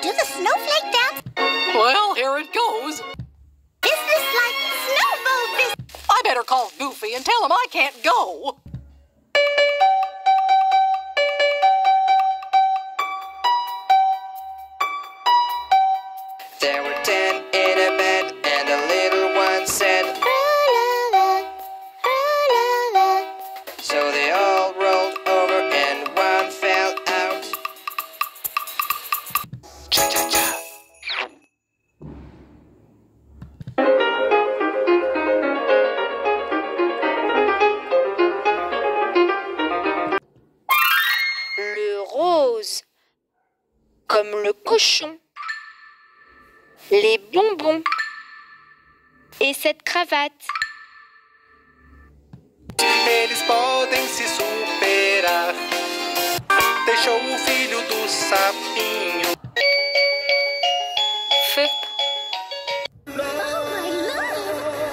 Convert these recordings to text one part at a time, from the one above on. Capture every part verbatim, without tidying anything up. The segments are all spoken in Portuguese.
do the snowflake dance? Well, here it goes. Is this like snowball business? I better call Goofy and tell him I can't go. There were ten in a bed, and the little one said, "Ra-la-la, ra-la-la." So they all rolled over, and one fell out. Cha-cha-cha. Le rose, comme le cochon. Les bonbons et cette cravate. Eles podem se superar. Deixou o filho do sapinho. Feu. Oh, my love!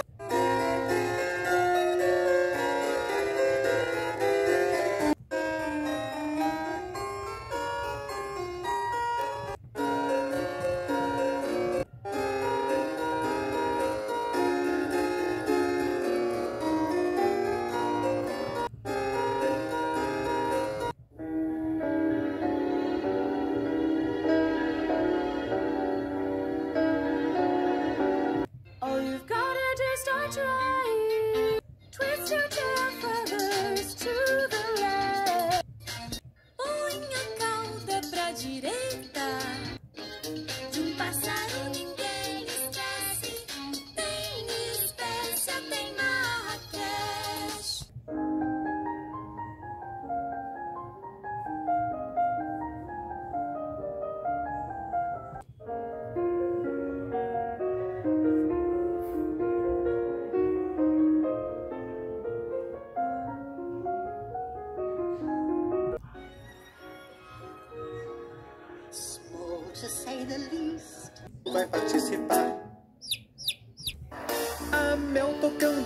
All you've gotta do is start trying. Twist your tail feathers to the left. Põe a cauda pra direita. De um pássaro ninguém esquece. Tem espécia, tem Marrakech. Small to say the least. Vai participar. A Mel tocando